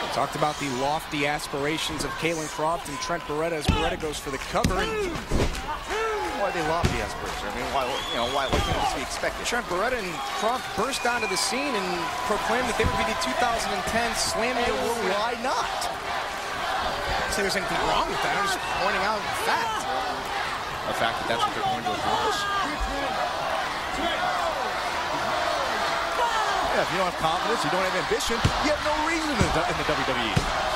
Talked about the lofty aspirations of Kalen Croft and Trent Beretta as Beretta goes for the cover. And why are they lofty aspirations? I mean, why what can this be expected? Trent Beretta and Croft burst onto the scene and proclaimed that they would be the 2010 Slammy Award. Why not? I don't say there's anything wrong with that. I'm just pointing out the fact. The fact that that's what they're going to accomplish. Yeah, if you don't have confidence, you don't have ambition, you have no reason in the WWE.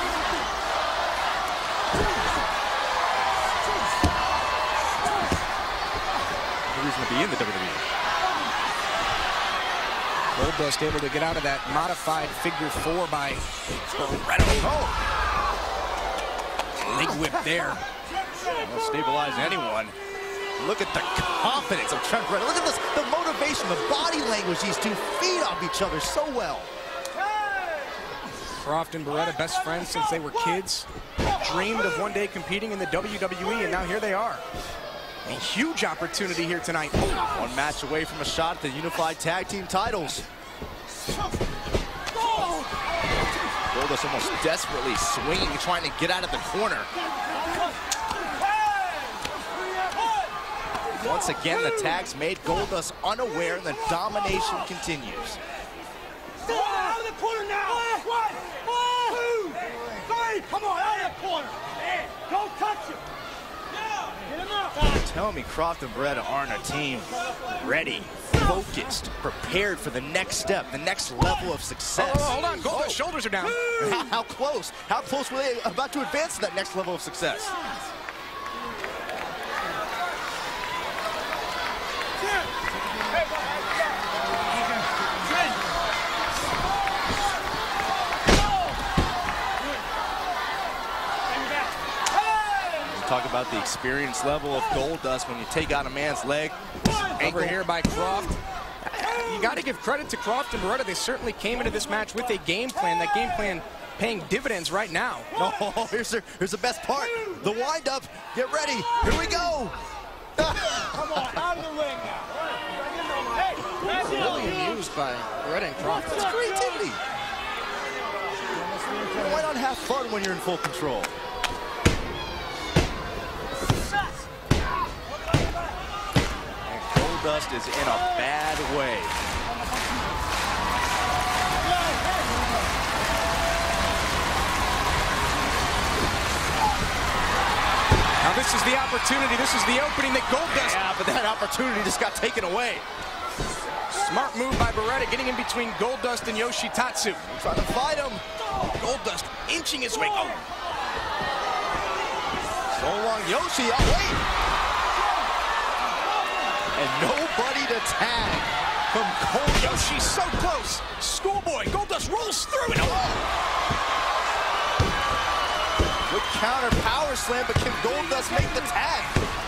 No reason to be in the WWE. Goldust able to get out of that modified figure 4 by Beretta. Oh! Leg whip there. Won't stabilize anyone. Look at the confidence of Trent Beretta. Look at this, the motivation, the body language. These two feed off each other so well. Croft and Beretta, best friends since they were kids. Dreamed of one day competing in the WWE, and now here they are. A huge opportunity here tonight. One match away from a shot at the unified tag team titles. Goldust almost desperately swinging, trying to get out of the corner. Once again, the tags made Goldust unaware, and the domination continues. Out of the corner now! 1, 2, 3! Come on, out of the corner! Don't touch him! Get him out! Tell me Croft and Beretta aren't a team ready, focused, prepared for the next step, the next level of success. Oh, hold on, Goldust's shoulders are down. How close? How close were they about to advance to that next level of success? Talk about the experience level of Goldust when you take out a man's leg. Over here by Croft. You got to give credit to Croft and Beretta. They certainly came into this match with a game plan. That game plan paying dividends right now. No, here's the best part. The wind-up. Get ready. Here we go. Come on, out of the ring now. Hey, Really amused by Beretta and Croft. That's creativity. Why not have fun when you're in full control? Goldust is in a bad way. Now this is the opportunity. This is the opening that Goldust. Yeah, but that opportunity just got taken away. Smart move by Beretta, getting in between Goldust and Yoshitatsu. Trying to fight him. Goldust inching his way. Oh. So long, Yoshi. Oh, wait. And nobody to tag from Goldust. Yoshi so close. Schoolboy. Goldust rolls through it. Oh. Good counter power slam, but can Goldust make the tag?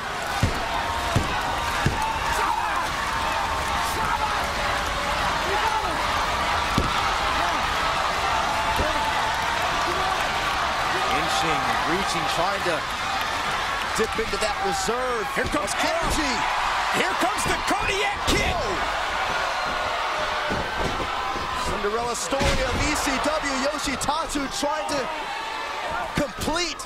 Inching, reaching, trying to dip into that reserve. Here comes Kenji. Here comes the Kodiak Kid. Cinderella story of ECW. Yoshitatsu trying to complete.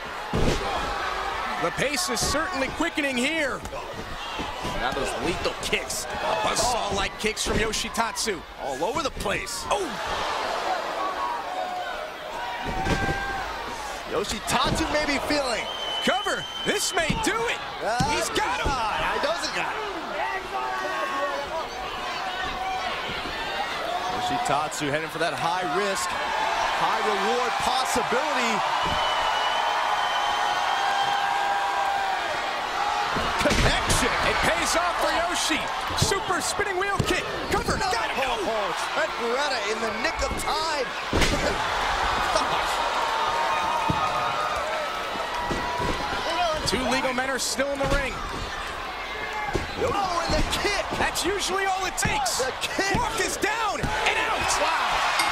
The pace is certainly quickening here. Now those lethal kicks. Buzzsaw-like kicks from Yoshitatsu. All over the place. Oh! Yoshitatsu may be feeling. Cover. This may do it. He's got him. He doesn't got him. Yoshitatsu heading for that high risk, high reward possibility. Connection. It pays off for Yoshi. Super spinning wheel kick. Cover. No. Got him. Oh, Trent Beretta in the nick of time. Two legal men are still in the ring. Oh, and the kick. That's usually all it takes. The kick. Croft is down and out. Wow.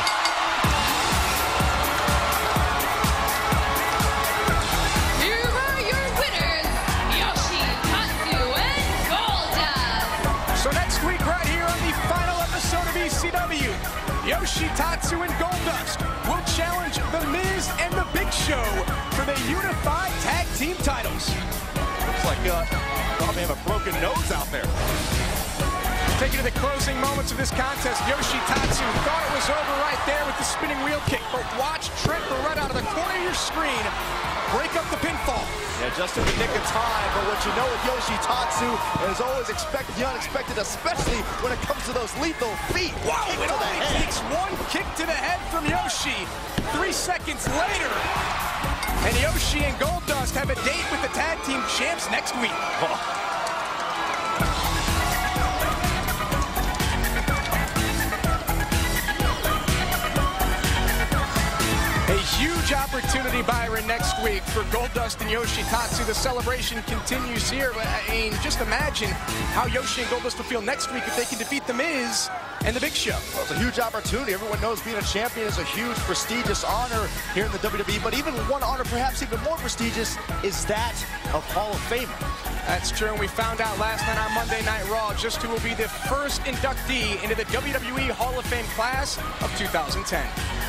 Here are your winners, Yoshitatsu and Goldust. So next week right here on the final episode of ECW, Yoshitatsu and Goldust will challenge The Miz and The Big Show for the unified tag team titles. Looks like probably have a broken nose out there. Taking to the closing moments of this contest, Yoshitatsu thought it was over right there with the spinning wheel kick, but watch Trent Beretta out of the corner of your screen break up the pinfall. Yeah, just in the nick of time, but what you know with Yoshitatsu is always expect the unexpected, especially when it comes to those lethal feet. Wow, it only takes one kick to the head from Yoshi. 3 seconds later, and Yoshi and Goldust have a date with the tag team champs next week. A huge opportunity, Byron, next week for Goldust and Yoshitatsu. The celebration continues here, but I mean, just imagine how Yoshi and Goldust will feel next week if they can defeat The Miz and The Big Show. Well, it's a huge opportunity. Everyone knows being a champion is a huge, prestigious honor here in the WWE, but even one honor perhaps even more prestigious is that of Hall of Famer. That's true, and we found out last night on Monday Night Raw just who will be the first inductee into the WWE Hall of Fame class of 2010.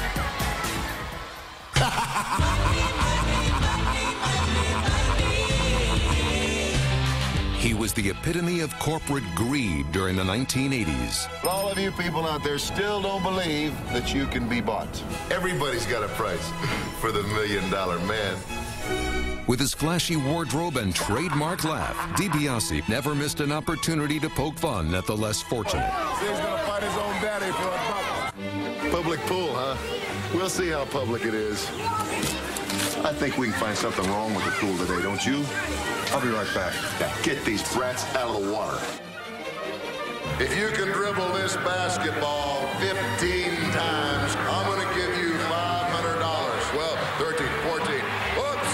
He was the epitome of corporate greed during the 1980s. All of you people out there still don't believe that you can be bought. Everybody's got a price for the $1 Million Man. With his flashy wardrobe and trademark laugh, DiBiase never missed an opportunity to poke fun at the less fortunate. He's gonna fight his own daddy for a buck. Public pool, huh? We'll see how public it is. I think we can find something wrong with the pool today, don't you? I'll be right back. Now get these brats out of the water. If you can dribble this basketball 15 times, I'm going to give you $500. 12, 13, 14. Whoops.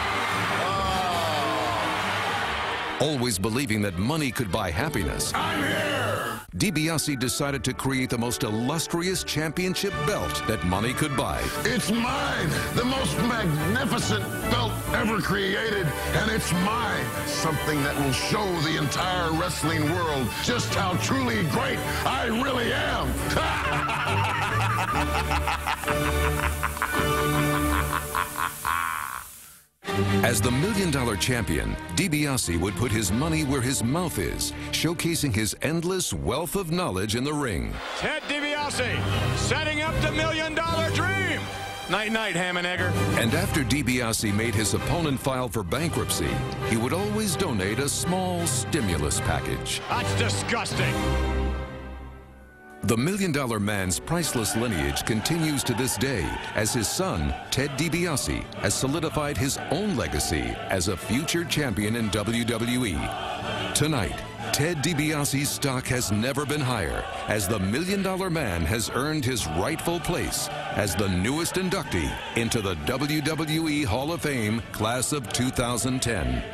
Oh. Always believing that money could buy happiness, I'm here. DiBiase decided to create the most illustrious championship belt that money could buy. It's mine, the most magnificent belt ever created, and it's mine. Something that will show the entire wrestling world just how truly great I really am. As the $1 Million champion, DiBiase would put his money where his mouth is, showcasing his endless wealth of knowledge in the ring. Ted DiBiase setting up the $1 Million Dream. Night-night, Hammenegger. And after DiBiase made his opponent file for bankruptcy, he would always donate a small stimulus package. That's disgusting. The $1 Million Man's priceless lineage continues to this day as his son, Ted DiBiase, has solidified his own legacy as a future champion in WWE. Tonight, Ted DiBiase's stock has never been higher as the $1 Million Man has earned his rightful place as the newest inductee into the WWE Hall of Fame class of 2010.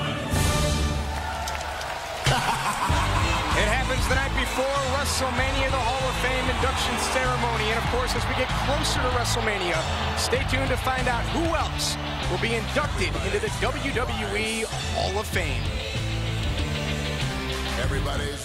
It happens the night before WrestleMania, the Hall of Fame induction ceremony. And of course, as we get closer to WrestleMania, stay tuned to find out who else will be inducted into the WWE Hall of Fame. Everybody's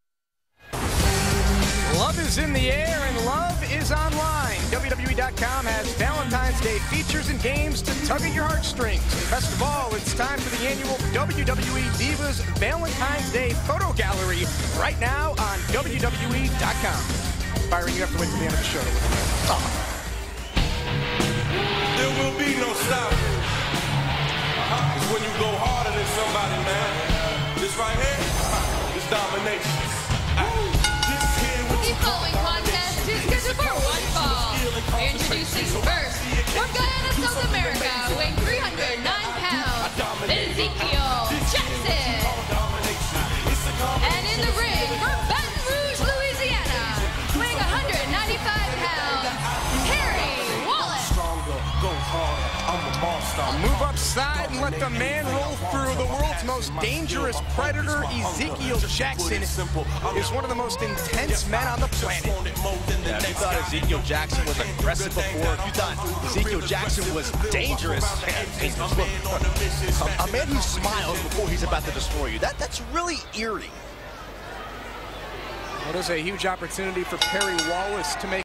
Love is in the air and love is online. WWE.com has Valentine's Day features and games to tug at your heartstrings. And best of all, it's time for the annual WWE Divas Valentine's Day photo gallery right now on WWE.com. Byron, you have to wait till the end of the show. There will be no stopping. It's when you go harder than somebody, man. This right here, this domination. The following contest is scheduled for one fall. Introducing first, from Guyana, South America, weighing 309 pounds, Ezekiel Jackson. And in the ring, from Baton Rouge, Louisiana, weighing 195 pounds, Harry Wallace. Move upside and let the man roll through. The world's most dangerous predator, Ezekiel Jackson, is one of the most intense men on the planet. Yeah, if you thought Ezekiel Jackson was aggressive before, if you thought Ezekiel Jackson was dangerous, a man who smiles before he's about to destroy you, that's really eerie. Well, there's a huge opportunity for Perry Wallace to make